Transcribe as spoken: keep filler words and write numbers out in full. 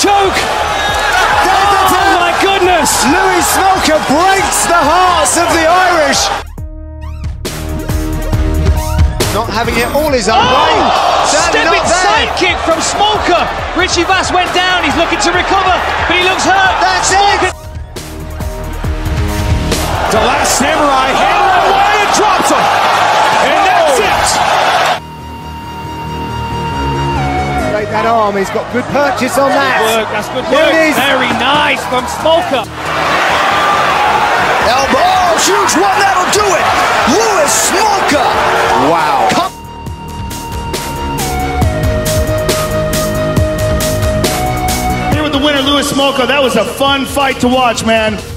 choke! Oh my goodness! Louis Smolka breaks the hearts of the Irish. Not having it all his own oh, way. Stepping sidekick from Smolka. Richie Vass went down. He's looking to recover, but he looks hurt. That's Smolka. it. The last samurai hammer away and drops him. And that's it. Take that arm. He's got good purchase on that. Good work. That's good work. Very nice from Smolka. Elbow, huge one. That'll do it. Louis Smolka. Wow. Come Here with the winner, Louis Smolka. That was a fun fight to watch, man.